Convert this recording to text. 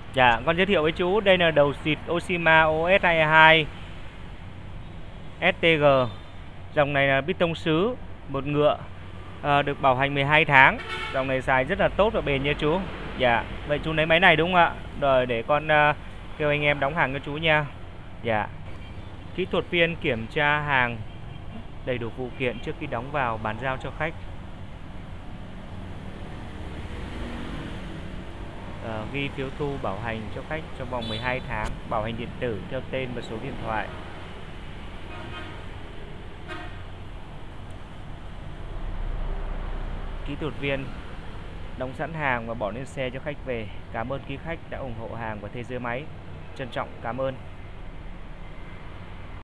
Dạ, con giới thiệu với chú, đây là đầu xịt Oshima OS22 STG. Dòng này là piston sứ, một ngựa, được bảo hành 12 tháng. Dòng này xài rất là tốt và bền nha chú. Dạ, vậy chú lấy máy này đúng không ạ? Rồi để con kêu anh em đóng hàng cho chú nha. Dạ. Kỹ thuật viên kiểm tra hàng đầy đủ phụ kiện trước khi đóng vào bàn giao cho khách. Ghi phiếu thu bảo hành cho khách trong vòng 12 tháng, bảo hành điện tử theo tên và số điện thoại. Kỹ thuật viên đóng sẵn hàng và bỏ lên xe cho khách về. Cảm ơn quý khách đã ủng hộ hàng và thế giới máy. Trân trọng cảm ơn.